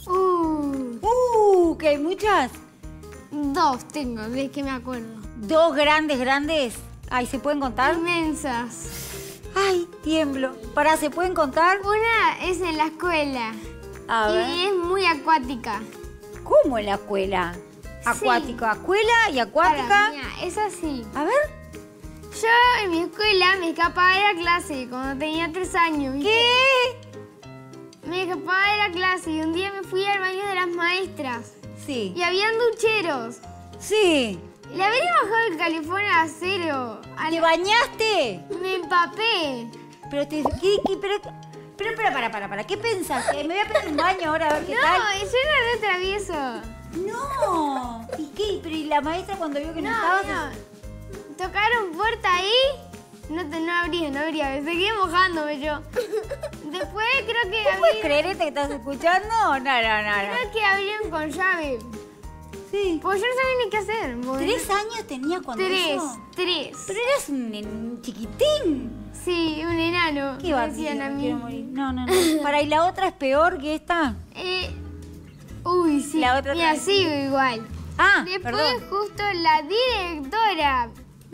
¿Que hay muchas? 2 tengo, de que me acuerdo. ¿Dos grandes? Ay, ¿se pueden contar? Inmensas. Ay, tiemblo. Pará, ¿se pueden contar? Una es en la escuela. A ver. Y es muy acuática. ¿Cómo en la escuela? Acuática. ¿Escuela y acuática? Para, mira, es así. A ver. Yo en mi escuela me escapaba de la clase cuando tenía 3 años. ¿viste? ¿Qué? Me escapaba de la clase y un día me fui al baño de las maestras. Sí. Y habían ducheros. Sí. Le habría bajado el calefón a 0. ¿Te bañaste? Me empapé. Pero para. ¿Qué pensaste? Me voy a prender un baño ahora a ver qué No, tal. yo era re travieso. No. ¿Y qué? Pero ¿y la maestra cuando vio que no estabas? Tocaron puerta ahí. No abría. Me seguía mojándome yo. Después creo que ¿Puedes creer este que estás escuchando? No. Creo que abrieron con llave. Sí. Pues yo no sabía ni qué hacer. porque- 3 años tenías cuando 3. eso? 3. Pero eras un chiquitín. Sí, un enano. Qué me decían a mí. quiero morir. No. Para, ¿y la otra es peor que esta? Uy, sí. La otra Mira, vez. sigo igual. Ah, Después perdón. justo la directora.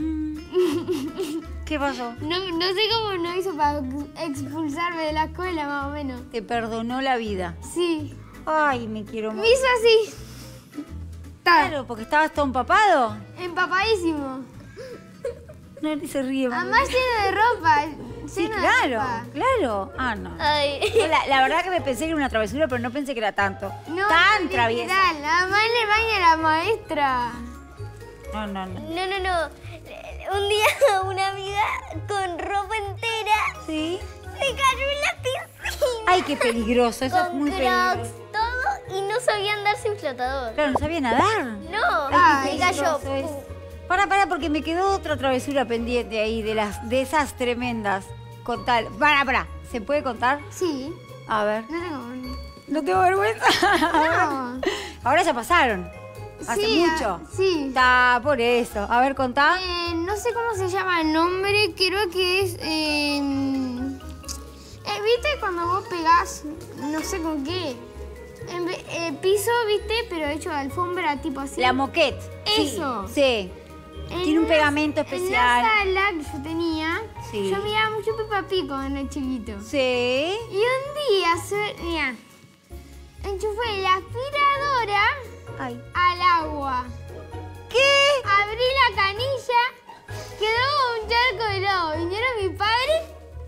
¿Qué pasó? No sé cómo no hizo para expulsarme de la escuela, más o menos. Te perdonó la vida. Sí. Ay, me quiero Me morir. hizo así. Claro, porque estabas todo empapado. Empapadísimo. No, se ríe. Además lleno de ropa. Sí, lleno de claro, ropa. claro. Ah, no. Ay. No, la verdad que me pensé que era una travesura, pero no pensé que era tanto. No, Tan literal, traviesa. Además le baña a la maestra. No. No. Un día una amiga con ropa entera ¿Sí? se cayó en la piscina. Ay, qué peligroso. Eso es Con muy Crocs, peligroso. todo, y no sabía andar sin flotador. Claro, no sabía nadar. No, Ay, se qué cayó. peligroso es. Para, porque me quedó otra travesura pendiente ahí, de esas tremendas. Contar. Para. ¿Se puede contar? Sí. A ver. No tengo. No tengo vergüenza. No. Ahora ya pasaron. Hace Sí, mucho. Sí. Está por eso. A ver, contá. No sé cómo se llama el nombre, creo que es... ¿Viste cuando vos pegás, no sé con qué? Piso, ¿viste? Pero hecho de alfombra, tipo así. La moquette. Eso. Sí. Tiene un pegamento especial. En la sala que yo tenía, Sí. yo miraba mucho Peppa Pig cuando era chiquito. Sí. Y un día, mira, enchufé la aspiradora Ay. al agua. ¿Qué? Abrí la canilla, quedó un charco de lodo. Vinieron mis padres.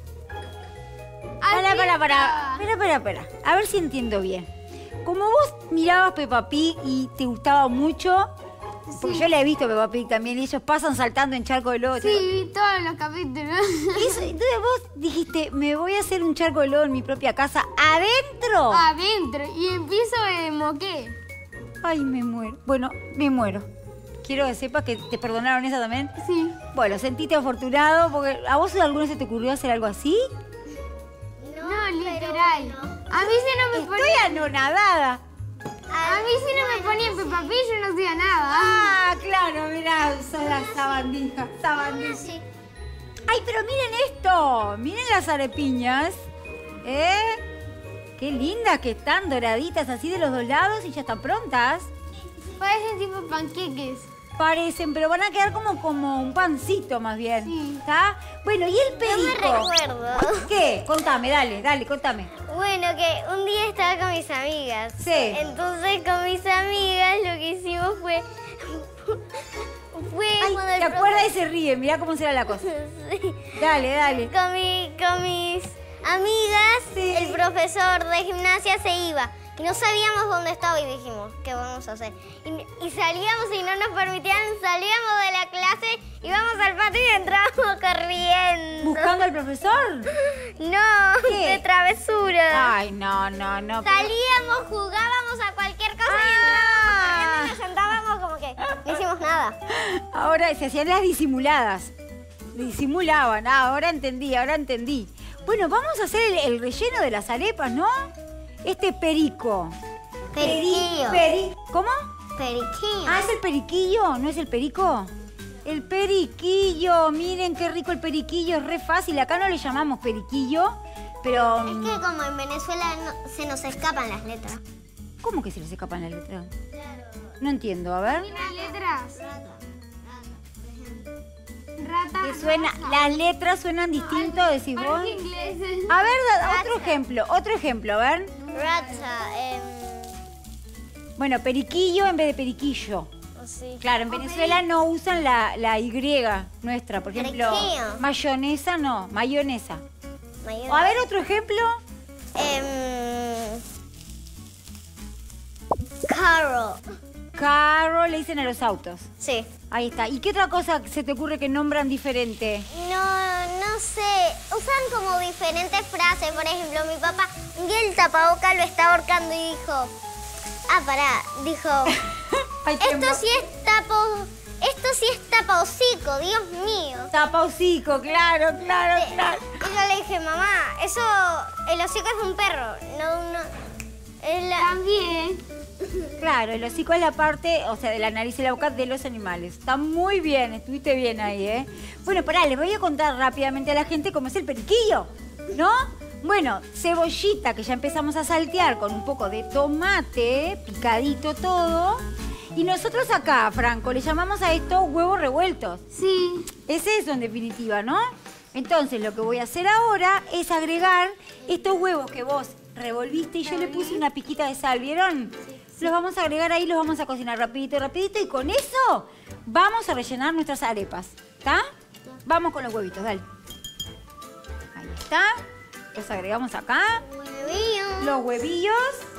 Espera. A ver si entiendo bien. Como vos mirabas Peppa Pig y te gustaba mucho, porque yo la he visto Peppa Pig también, y ellos pasan saltando en charco de lodo. Sí, vi todos los capítulos. Entonces vos dijiste, me voy a hacer un charco de lodo en mi propia casa, ¿adentro? Adentro. Y en piso de moqué. Ay, me muero. Bueno, me muero. Quiero que sepas que te perdonaron esa también. Sí. Bueno, sentiste afortunado, porque ¿a vos alguna vez se te ocurrió hacer algo así? No, literal. A mí si no me Estoy ponía... anonadada. A mí si no me ponía en Peppa Pig, yo no hacía nada. Ah, claro, mirá, sos la sabandija. Sí. Ay, pero miren esto. Miren las arepiñas. Qué lindas que están, doraditas así de los dos lados y ya están prontas. Parecen tipo panqueques. Parecen, pero van a quedar como un pancito más bien. Sí. ¿Está? Bueno, ¿y el No me perico? recuerdo. ¿Qué? Contame, dale, contame. Bueno, que un día estaba con mis amigas. Sí. Entonces con mis amigas lo que hicimos fue... Ay, cuando ¿te acuerdas y se ríe? Mirá cómo será la cosa. Sí. Dale, dale. Con mis amigas, Sí. el profesor de gimnasia se iba. Y no sabíamos dónde estaba y dijimos, ¿qué vamos a hacer? Y salíamos y no nos permitían, salíamos de la clase, íbamos al patio y entrábamos corriendo. ¿Buscando al profesor? No, ¿Qué? de travesura. Ay, no. Salíamos, jugábamos a cualquier cosa y entrábamos corriendo y nos sentábamos como que no hicimos nada. Ahora se hacían las disimuladas. Disimulaban. Ahora entendí. Bueno, vamos a hacer el relleno de las arepas, ¿no? Este perico. Periquillo. ¿Cómo? Periquillo. Ah, ¿es el periquillo? ¿No es el perico? El periquillo. Miren qué rico el periquillo. Es re fácil. Acá no le llamamos periquillo, pero... Es que como en Venezuela se nos escapan las letras. ¿Cómo que se les escapan las letras? No entiendo, a ver. Las letras. Rata. ¿Qué suena? Las letras suenan distinto, decís vos. Parece inglés. A ver, otro ejemplo, a ver. Rata, Bueno, periquillo en vez de periquillo. sí. Claro, en Venezuela no usan la Y nuestra. Por ejemplo, Periquillo. mayonesa no, mayonesa. Mayor. O a ver, otro ejemplo. Carro. Carro le dicen a los autos. Sí. Ahí está. ¿Y qué otra cosa se te ocurre que nombran diferente? No sé. Usan como diferentes frases. Por ejemplo, mi papá un día el tapaboca lo estaba ahorcando y dijo... Dijo... Ay, Esto sí es tapahocico, Dios mío. Tapa hocico, claro. Y yo le dije, mamá, el hocico es de un perro, También. Claro, el hocico es la parte, o sea, de la nariz y la boca de los animales. Está muy bien, estuviste bien ahí, ¿eh? Bueno, pará, les voy a contar rápidamente a la gente cómo es el periquillo, ¿no? Bueno, cebollita que ya empezamos a saltear con un poco de tomate, picadito todo. Y nosotros acá, Franco, le llamamos a esto huevos revueltos. Sí. Es eso en definitiva, ¿no? Entonces lo que voy a hacer ahora es agregar estos huevos que vos revolviste y yo le puse una pizquita de sal, ¿vieron? Los vamos a agregar ahí, los vamos a cocinar rapidito y con eso vamos a rellenar nuestras arepas, ¿está? Vamos con los huevitos, dale. Ahí está. Los agregamos acá. Los huevillos.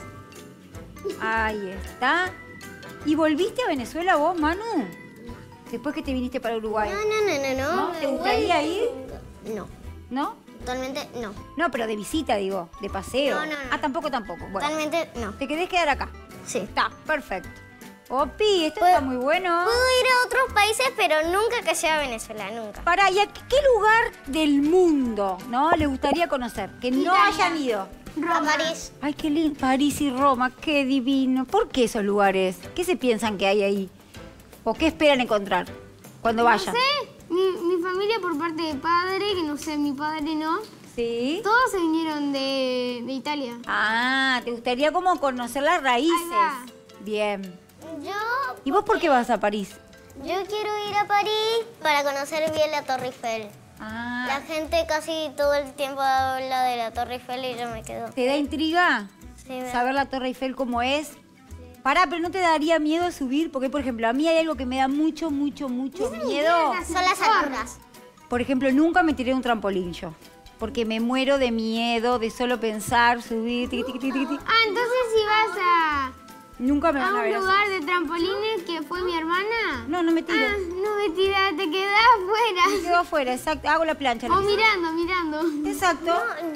Ahí está. ¿Y volviste a Venezuela vos, Manu? Después que te viniste para Uruguay. No. ¿No? ¿Te gustaría ir? No, ¿No? totalmente no. No, pero de visita, digo, de paseo. No. Ah, tampoco. Bueno, Totalmente no. te querés quedar acá. Sí. Está, perfecto. Opi, esto está muy bueno. Puedo ir a otros países, pero nunca que sea Venezuela, nunca. Pará, ¿y a qué lugar del mundo, no, le gustaría conocer? Que no hayan ido. A París. Ay, qué lindo. París y Roma, qué divino. ¿Por qué esos lugares? ¿Qué se piensan que hay ahí? ¿O qué esperan encontrar cuando vayan? No sé, mi familia por parte de padre, que no sé, mi padre no, Sí. todos se vinieron de Italia. Ah, ¿te gustaría como conocer las raíces? Ahí va. Bien. Yo ¿Y vos por qué vas a París? quiero ir a París para conocer bien la Torre Eiffel. Ah, La gente casi todo el tiempo habla de la Torre Eiffel y yo me quedo. ¿te da intriga Sí, me da. saber la Torre Eiffel cómo es? Pará, pero ¿no te daría miedo subir? Porque, por ejemplo, a mí hay algo que me da mucho miedo. Son las alturas. Por ejemplo, nunca me tiré de un trampolín yo. Porque me muero de miedo de solo pensar, subir, tiqui. Ah, entonces si vas Nunca me a van a un ver así. lugar de trampolines que fue mi hermana. No me tiro. Ah, no me tiras, te quedás Me afuera. quedo afuera, exacto. Hago la plancha. O mirando. Exacto.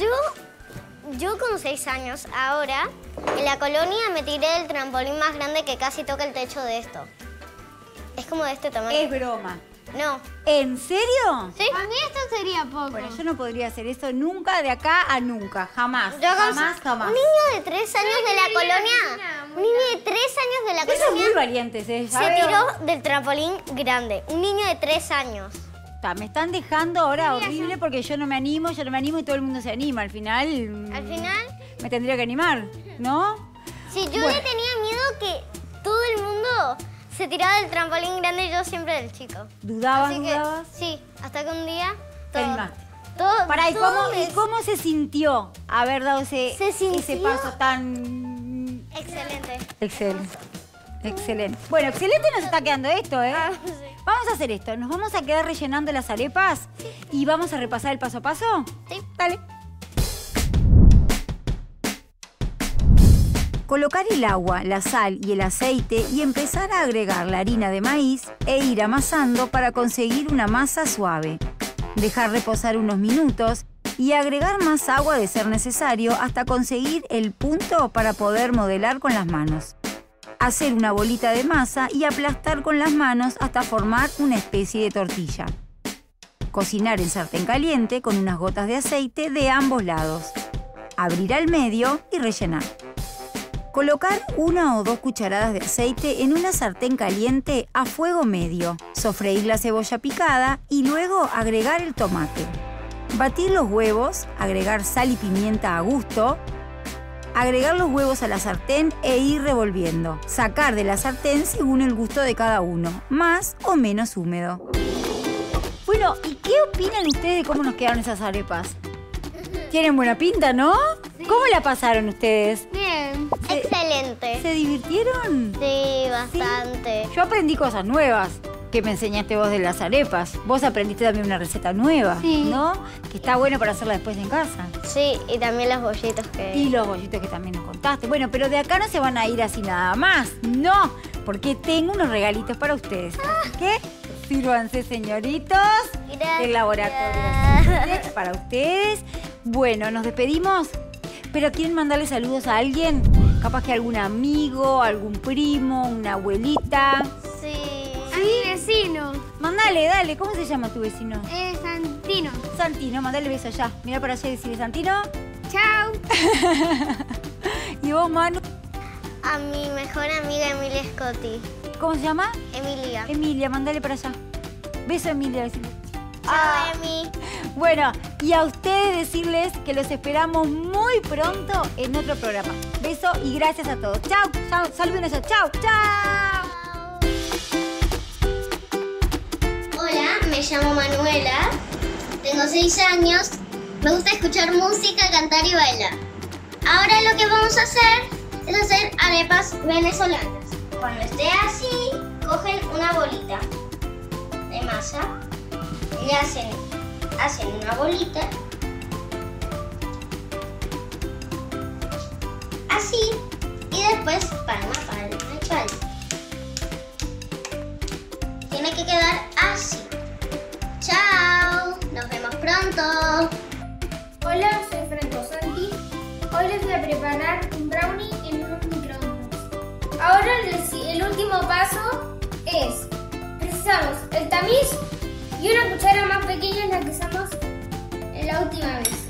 Yo con 6 años, ahora, en la colonia me tiré del trampolín más grande que casi toca el techo de esto. Es como de este tamaño. Es broma. No. ¿En serio? ¿Sí? Para mí esto sería poco. Bueno, yo no podría hacer eso nunca, de acá a nunca. Jamás. Yo con- Jamás. Un niño de 3 años de la colonia. Un niño de 3 años de la Ustedes son muy colonia valientes, ¿eh? Ya se veo. tiró del trampolín grande. Un niño de 3 años. Me están dejando ahora horrible porque yo no me animo y todo el mundo se anima. Al final Al final, me tendría que animar, ¿no? si yo Bueno. le tenía miedo que todo el mundo se tiraba del trampolín grande, yo siempre del chico. ¿Dudabas? Así que, sí, hasta que un día Te todo- animaste. Pará, ¿y cómo se sintió haber dado ese paso tan... Excelente. Excelente. Excelente. Bueno, excelente nos está quedando esto, ¿eh? Sí. Vamos a hacer esto. Nos vamos a quedar rellenando las arepas y vamos a repasar el paso a paso. Sí. Dale. Colocar el agua, la sal y el aceite y empezar a agregar la harina de maíz e ir amasando para conseguir una masa suave. Dejar reposar unos minutos y agregar más agua de ser necesario hasta conseguir el punto para poder modelar con las manos. Hacer una bolita de masa y aplastar con las manos hasta formar una especie de tortilla. Cocinar en sartén caliente con unas gotas de aceite de ambos lados. Abrir al medio y rellenar. Colocar 1 o 2 cucharadas de aceite en una sartén caliente a fuego medio. Sofreír la cebolla picada y luego agregar el tomate. Batir los huevos, agregar sal y pimienta a gusto. Agregar los huevos a la sartén e ir revolviendo. Sacar de la sartén según el gusto de cada uno, más o menos húmedo. Bueno, ¿y qué opinan ustedes de cómo nos quedaron esas arepas? Tienen buena pinta, ¿no? Sí. ¿Cómo la pasaron ustedes? Bien. Excelente. ¿Se divirtieron? Sí, bastante. Sí. Yo aprendí cosas nuevas que me enseñaste vos de las arepas. Vos aprendiste también una receta nueva, sí, ¿no? Que está bueno para hacerla después en casa. Sí, y también los bollitos que... Y los bollitos que también nos contaste. Bueno, pero de acá no se van a ir así nada más. No, porque tengo unos regalitos para ustedes. Así que sírvanse, señoritos. Gracias. El laboratorio para ustedes. Bueno, nos despedimos. ¿Pero quieren mandarle saludos a alguien? Capaz que algún amigo, algún primo, una abuelita. Sí. A mi vecino. Mandale, dale. ¿Cómo se llama tu vecino? Santino. Santino, mandale beso allá. Mira para allá y decirle, Santino. Chao. ¿Y vos, Manu? A mi mejor amiga Emilia Scotti. ¿Cómo se llama? Emilia. Emilia, mandale para allá. Beso a Emilia, decirle. Chao, Emi. Bueno, y a ustedes decirles que los esperamos muy pronto en otro programa. Beso y gracias a todos. Chao, chao, salúdenos. Chao, chao. Hola, me llamo Manuela, tengo 6 años, me gusta escuchar música, cantar y bailar. Ahora lo que vamos a hacer es hacer arepas venezolanas. Cuando esté así, cogen una bolita de masa, le hacen una bolita, así, y después palma, palma y palma. Tiene que quedar así. ¡Chao! Nos vemos pronto. Hola, soy Franco Santi. Hoy les voy a preparar un brownie en un microondas. Ahora el último paso es: precisamos el tamiz y una cuchara más pequeña en la que usamos en la última vez.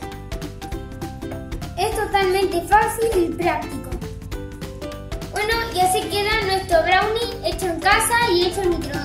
Es totalmente fácil y práctico. Bueno, y así queda nuestro brownie hecho en casa y hecho en microondas.